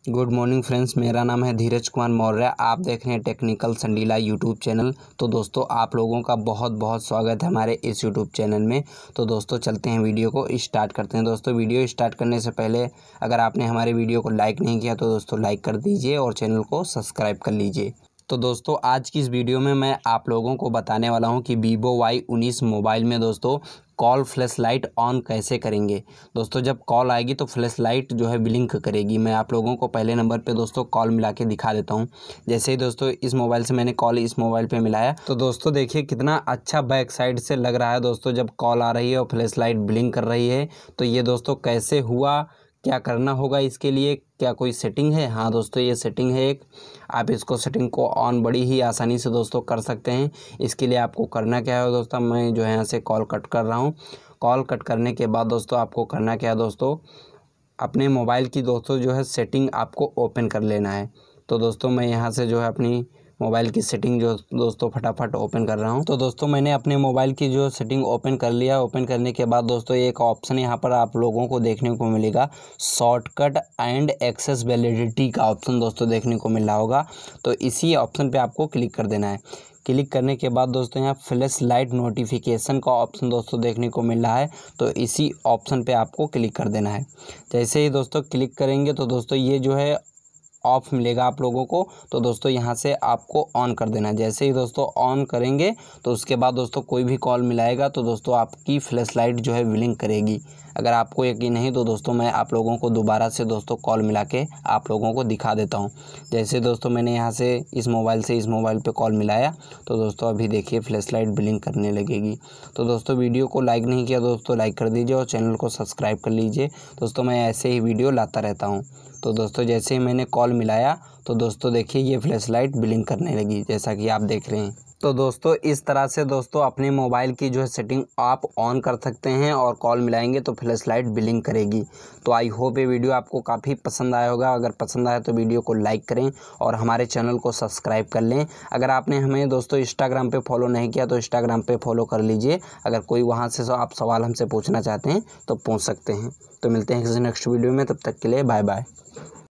Good morning friends, मेरा नाम है धीरज कुमार मौर्य। आप देख रहे हैं टेक्निकल संडीला यूट्यूब चैनल। तो दोस्तों, आप लोगों का बहुत बहुत स्वागत है हमारे इस यूट्यूब चैनल में। तो दोस्तों, चलते हैं वीडियो को स्टार्ट करते हैं। दोस्तों, वीडियो स्टार्ट करने से पहले अगर आपने हमारे वीडियो को लाइक नहीं किया तो दोस्तों लाइक कर दीजिए और चैनल को सब्सक्राइब कर लीजिए। तो दोस्तों, आज की इस वीडियो में मैं आप लोगों को बताने वाला हूं कि Vivo Y19 मोबाइल में दोस्तों कॉल फ्लैश लाइट ऑन कैसे करेंगे। दोस्तों, जब कॉल आएगी तो फ्लैश लाइट जो है ब्लिंक करेगी। मैं आप लोगों को पहले नंबर पे दोस्तों कॉल मिला के दिखा देता हूं। जैसे ही दोस्तों इस मोबाइल से मैंने कॉल इस मोबाइल पे मिलाया तो दोस्तों देखिए कितना अच्छा बैक साइड से लग रहा है। दोस्तों, जब कॉल आ रही है और फ्लैश लाइट ब्लिंक कर रही है तो ये दोस्तों कैसे हुआ, क्या करना होगा इसके लिए, क्या कोई सेटिंग है? हाँ दोस्तों, ये सेटिंग है एक। आप इसको सेटिंग को ऑन बड़ी ही आसानी से दोस्तों कर सकते हैं। इसके लिए आपको करना क्या है दोस्तों, मैं जो है यहाँ से कॉल कट कर रहा हूँ। कॉल कट करने के बाद दोस्तों आपको करना क्या है दोस्तों, अपने मोबाइल की दोस्तों जो है सेटिंग आपको ओपन कर लेना है। तो दोस्तों मैं यहाँ से जो है अपनी मोबाइल की सेटिंग जो दोस्तों फटाफट ओपन कर रहा हूँ। तो दोस्तों मैंने अपने मोबाइल की जो सेटिंग ओपन कर लिया। ओपन करने के बाद दोस्तों एक ऑप्शन यहाँ पर आप लोगों को देखने को मिलेगा, शॉर्टकट एंड एक्सेस वैलिडिटी का ऑप्शन दोस्तों देखने को मिल रहा होगा। तो इसी ऑप्शन पे आपको क्लिक कर देना है। क्लिक करने के बाद दोस्तों यहाँ फ्लैश लाइट नोटिफिकेशन का ऑप्शन दोस्तों देखने को मिल रहा है। तो इसी ऑप्शन पे आपको क्लिक कर देना है। जैसे ही दोस्तों क्लिक करेंगे तो दोस्तों ये जो है ऑफ मिलेगा आप लोगों को। तो दोस्तों यहाँ से आपको ऑन कर देना है। जैसे ही दोस्तों ऑन करेंगे तो उसके बाद दोस्तों कोई भी कॉल मिलाएगा तो दोस्तों आपकी फ्लैश लाइट जो है ब्लिंक करेगी। अगर आपको यकीन नहीं तो दोस्तों मैं आप लोगों को दोबारा से दोस्तों कॉल मिला के आप लोगों को दिखा देता हूँ। जैसे दोस्तों मैंने यहाँ से इस मोबाइल से इस मोबाइल पे कॉल मिलाया तो दोस्तों अभी देखिए फ्लैश लाइट ब्लिंक करने लगेगी। तो दोस्तों वीडियो को लाइक नहीं किया दोस्तों लाइक कर दीजिए और चैनल को सब्सक्राइब कर लीजिए। दोस्तों मैं ऐसे ही वीडियो लाता रहता हूँ। तो दोस्तों जैसे ही मैंने कॉल मिलाया तो दोस्तों देखिए ये फ्लैश लाइट ब्लिंक करने लगी, जैसा कि आप देख रहे हैं। तो दोस्तों इस तरह से दोस्तों अपने मोबाइल की जो है सेटिंग आप ऑन कर सकते हैं और कॉल मिलाएंगे तो फ्लैश लाइट ब्लिंक करेगी। तो आई होप ये वीडियो आपको काफ़ी पसंद आया होगा। अगर पसंद आया तो वीडियो को लाइक करें और हमारे चैनल को सब्सक्राइब कर लें। अगर आपने हमें दोस्तों इंस्टाग्राम पे फॉलो नहीं किया तो इंस्टाग्राम पे फॉलो कर लीजिए। अगर कोई वहाँ से आप सवाल हमसे पूछना चाहते हैं तो पूछ सकते हैं। तो मिलते हैं किसी नेक्स्ट वीडियो में, तब तक के लिए बाय बाय।